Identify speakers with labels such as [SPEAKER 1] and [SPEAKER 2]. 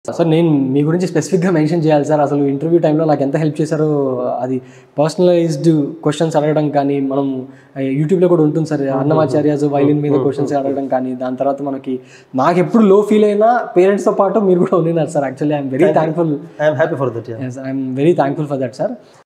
[SPEAKER 1] Sir నేను మీ గురించి స్పెసిఫిక్గా మెన్షన్ చేయాలి సార్. అసలు ఇంటర్వ్యూ టైంలో నాకు ఎంత హెల్ప్ చేశారో, అది పర్సనలైజ్డ్ క్వశ్చన్స్ అడగడం కానీ, మనం యూట్యూబ్లో కూడా ఉంటుంది సార్, అన్నమాచార్యాస్ వైలిన్ మీద క్వశ్చన్స్ అడగడం కానీ, దాని తర్వాత నాకు ఎప్పుడు లో ఫీల్ అయినా పేరెంట్స్తో పాటు మీరు కూడా ఉన్నారు sir. Actually I'm very thankful.
[SPEAKER 2] I'm happy for that.
[SPEAKER 1] I'm very thankful for that sir.